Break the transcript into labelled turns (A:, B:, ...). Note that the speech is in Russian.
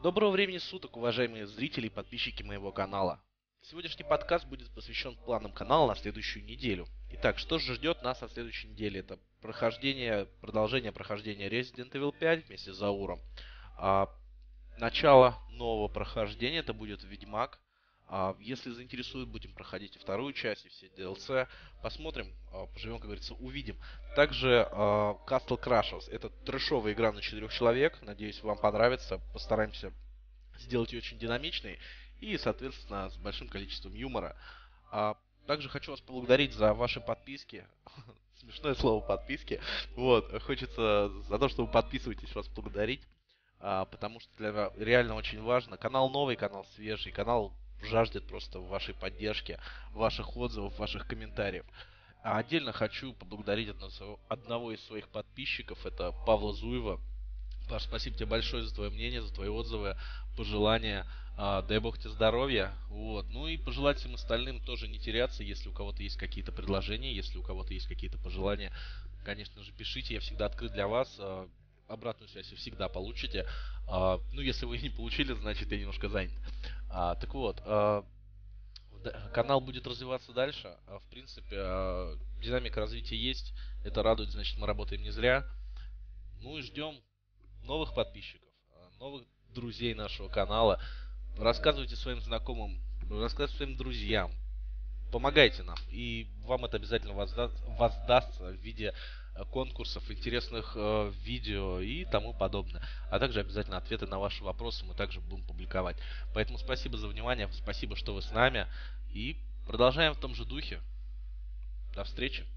A: Доброго времени суток, уважаемые зрители и подписчики моего канала. Сегодняшний подкаст будет посвящен планам канала на следующую неделю. Итак, что же ждет нас на следующей неделе? Это продолжение прохождения Resident Evil 5 вместе с Зауром. А, Начало нового прохождения, это будет Ведьмак. Если заинтересует, будем проходить и вторую часть, и все DLC. Посмотрим, поживем, как говорится, увидим. Также Castle Crashers. Это трэшовая игра на 4 человек. Надеюсь, вам понравится. Постараемся сделать ее очень динамичной и, соответственно, с большим количеством юмора. Также хочу вас поблагодарить за ваши подписки. Смешное слово подписки. Вот, хочется за то, что вы подписываетесь, вас благодарить. Потому что для меня реально очень важно. Канал новый, канал свежий, канал жаждет просто вашей поддержки, ваших отзывов, ваших комментариев. А отдельно хочу поблагодарить одного из своих подписчиков, это Павла Зуева. Паш, спасибо тебе большое за твое мнение, за твои отзывы, пожелания. Дай бог тебе здоровья. Вот. Ну и пожелать всем остальным тоже не теряться, если у кого-то есть какие-то предложения, если у кого-то есть какие-то пожелания, конечно же, пишите, я всегда открыт для вас. Обратную связь вы всегда получите. Ну, если вы не получили, значит я немножко занят. Так вот, канал будет развиваться дальше. В принципе, динамика развития есть. Это радует, значит, мы работаем не зря. Ну и ждем новых подписчиков, новых друзей нашего канала. Рассказывайте своим знакомым, рассказывайте своим друзьям. Помогайте нам, и вам это обязательно воздастся в виде конкурсов, интересных видео и тому подобное. А также обязательно ответы на ваши вопросы мы также будем публиковать. Поэтому спасибо за внимание, спасибо, что вы с нами. И продолжаем в том же духе. До встречи.